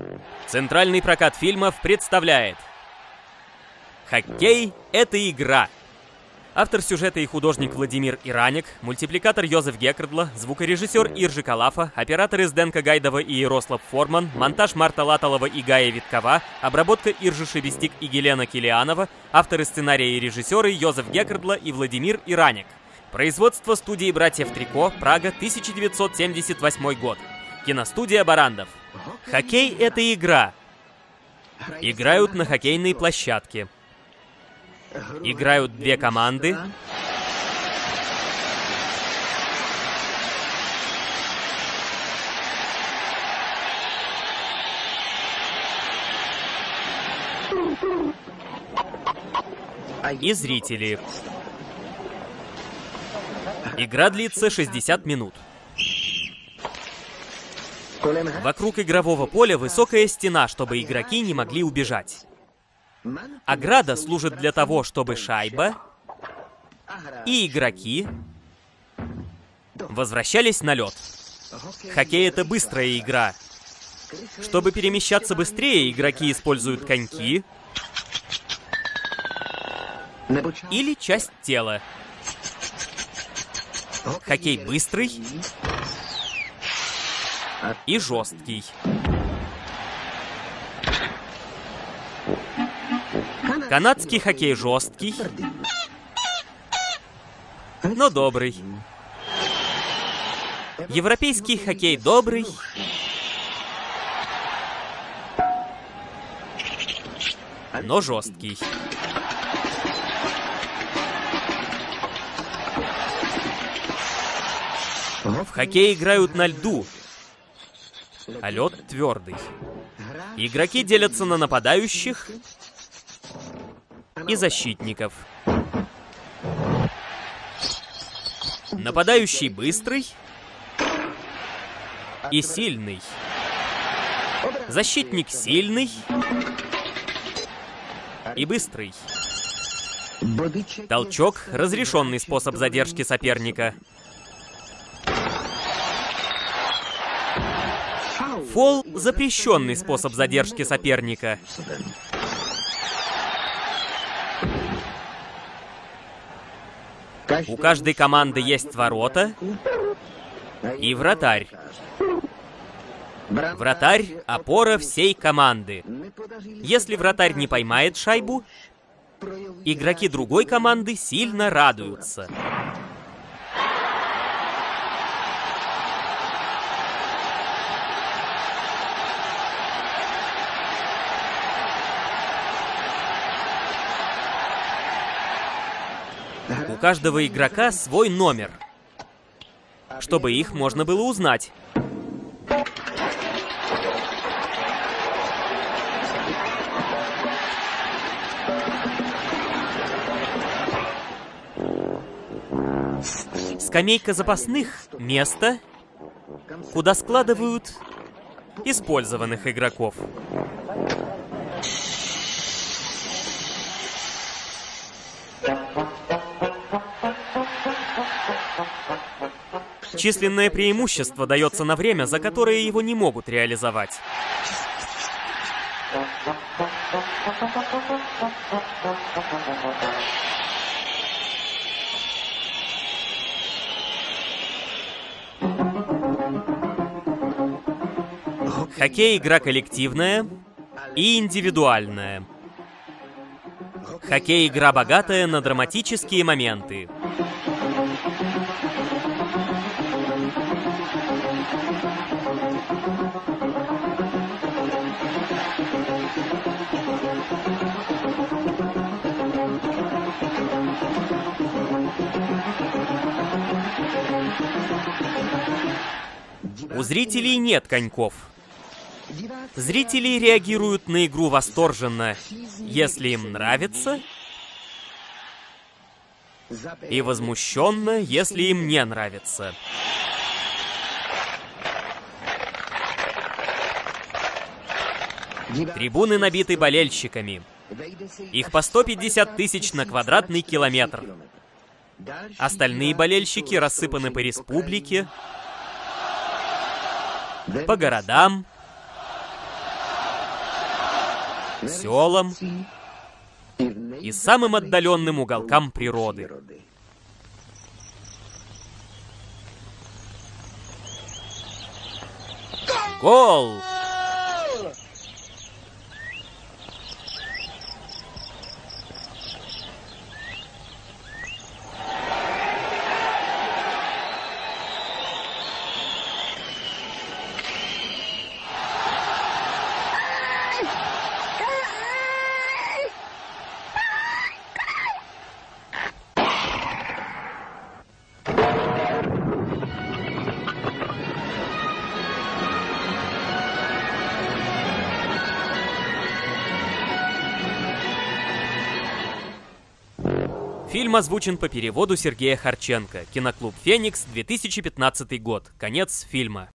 Центральный прокат фильмов представляет «Хоккей — это игра». Автор сюжета и художник Владимир Ираник, мультипликатор Йозеф Геккердло, звукорежиссер Иржи Калафа, операторы Зденко Гайдова и Ярослав Форман, монтаж Марта Латалова и Гая Виткова, обработка Иржи Шебестик и Елена Килианова, авторы сценария и режиссеры Йозеф Геккердло и Владимир Ираник. Производство студии «Братьев Трико», Прага, 1978 год. Киностудия «Барандов». Хоккей — это игра. Играют на хоккейной площадке. Играют две команды. И зрители. Игра длится 60 минут. Вокруг игрового поля высокая стена, чтобы игроки не могли убежать. Ограда служит для того, чтобы шайба и игроки возвращались на лед. Хоккей — это быстрая игра. Чтобы перемещаться быстрее, игроки используют коньки или часть тела. Хоккей быстрый и жесткий. Канадский хоккей жесткий, но добрый. Европейский хоккей добрый, но жесткий. В хоккей играют на льду, а лед твердый. Игроки делятся на нападающих и защитников. Нападающий быстрый и сильный. Защитник сильный и быстрый. Толчок — разрешенный способ задержки соперника. Фол — запрещенный способ задержки соперника. У каждой команды есть ворота и вратарь. Вратарь — опора всей команды. Если вратарь не поймает шайбу, игроки другой команды сильно радуются. У каждого игрока свой номер, чтобы их можно было узнать. Скамейка запасных — место, куда складывают использованных игроков. Численное преимущество дается на время, за которое его не могут реализовать. Хоккей — игра коллективная и индивидуальная. Хоккей — игра богатая на драматические моменты. У зрителей нет коньков. Зрители реагируют на игру восторженно, если им нравится, и возмущенно, если им не нравится. Трибуны набиты болельщиками. Их по 150 тысяч на квадратный километр. Остальные болельщики рассыпаны по республике, по городам селам и самым отдаленным уголкам природы. Гол! Фильм озвучен по переводу Сергея Харченко. Киноклуб «Феникс», 2015 год. Конец фильма.